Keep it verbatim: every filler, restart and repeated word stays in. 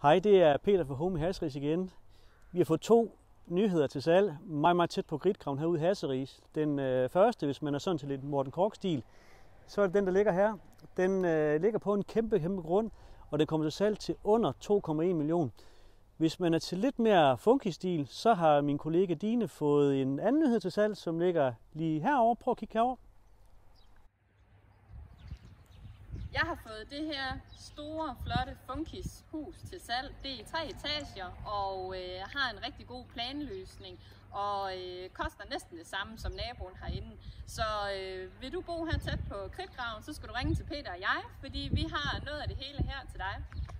Hej, det er Peter fra Home i Hasseris igen. Vi har fået to nyheder til salg, meget, meget tæt på Gridtgraven herude i Hasseris. Den øh, første, hvis man er sådan til lidt Morten Korch-stil, så er det den, der ligger her. Den øh, ligger på en kæmpe, kæmpe grund, og den kommer til salg til under to komma en million. Hvis man er til lidt mere funky-stil, så har min kollega Dine fået en anden nyhed til salg, som ligger lige herovre. Prøv at kigge herover. Jeg har fået det her store, flotte Funkis hus til salg. Det er i tre etager og øh, har en rigtig god planløsning og øh, koster næsten det samme som naboen herinde. Så øh, vil du bo her tæt på Gridtgraven, så skal du ringe til Peter og jeg, fordi vi har noget af det hele her til dig.